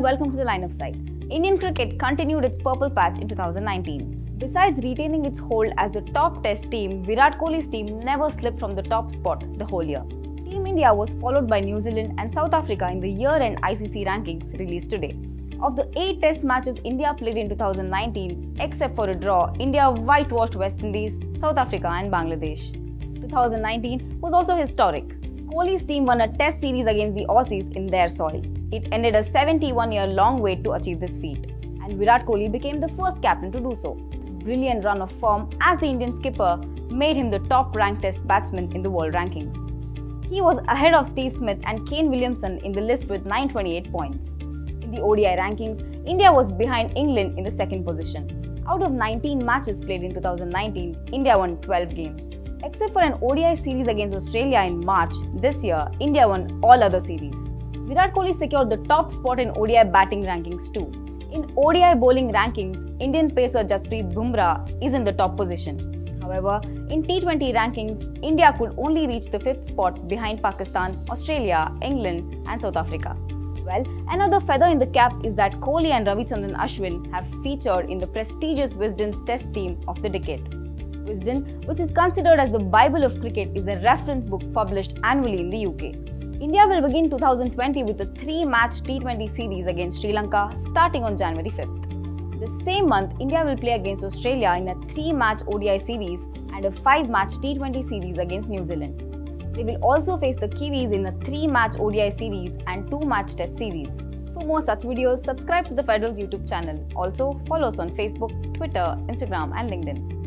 and welcome to the Line of Sight. Indian cricket continued its purple patch in 2019. Besides retaining its hold as the top test team, Virat Kohli's team never slipped from the top spot the whole year. Team India was followed by New Zealand and South Africa in the year-end ICC rankings released today. Of the 8 test matches India played in 2019, except for a draw, India whitewashed West Indies, South Africa and Bangladesh. 2019 was also historic. Kohli's team won a test series against the Aussies in their soil. It ended a 71-year-long wait to achieve this feat, and Virat Kohli became the first captain to do so. His brilliant run of form as the Indian skipper made him the top-ranked test batsman in the world rankings. He was ahead of Steve Smith and Kane Williamson in the list with 928 points. In the ODI rankings, India was behind England in the second position. Out of 19 matches played in 2019, India won 12 games. Except for an ODI series against Australia in March, this year, India won all other series. Virat Kohli secured the top spot in ODI batting rankings too. In ODI bowling rankings, Indian pacer Jasprit Bumrah is in the top position. However, in T20 rankings, India could only reach the 5th spot behind Pakistan, Australia, England and South Africa. Well, another feather in the cap is that Kohli and Ravichandran Ashwin have featured in the prestigious Wisden's Test team of the decade. Wisden, which is considered as the Bible of cricket, is a reference book published annually in the UK. India will begin 2020 with a 3-match T20 series against Sri Lanka starting on January 5th. The same month, India will play against Australia in a 3-match ODI series and a 5-match T20 series against New Zealand. They will also face the Kiwis in a 3-match ODI series and 2-match Test series. For more such videos, subscribe to the Federal's YouTube channel. Also, follow us on Facebook, Twitter, Instagram and LinkedIn.